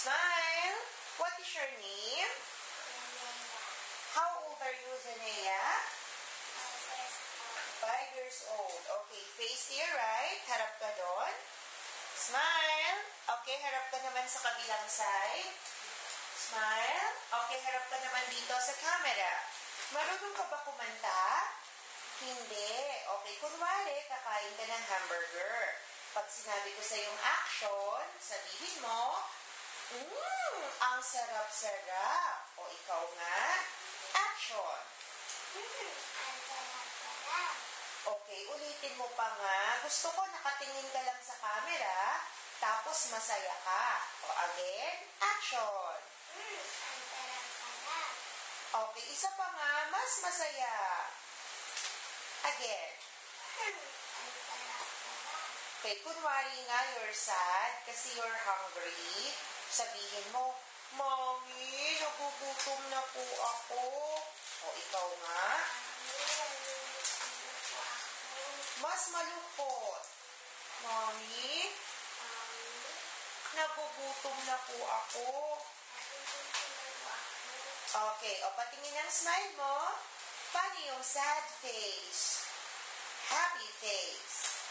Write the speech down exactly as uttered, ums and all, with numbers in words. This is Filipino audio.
Smile. What is your name? How old are you, Janeah? Five years old. Okay, face here, right? Harap ka doon. Smile. Okay, harap ka naman sa kabilang side. Smile. Okay, harap ka naman dito sa camera. Marunong ka ba kumanta? Hindi. Okay, kunwari, kakain ka ng hamburger. Pag sinabi ko sa yung action, sabihin mo, Mmm, ang sarap-sarap. O ikaw nga, action. Hmm, ang sarap-sarap. Okay, ulitin mo pa nga. Gusto ko nakatingin ka lang sa camera, tapos masaya ka. O again, action. Hmm, ang sarap-sarap. Okay, isa pa nga, mas masaya. Again. Hmm, ang sarap-sarap. Okay, kunwari nga you're sad kasi you're hungry. Sabihin mo, Mommy, nagugutom na po ako. O ikaw nga. Mas malungkot. Mommy, nagugutom na po ako. Okay, o patingin ang smile mo. Paano yung sad face? Happy face.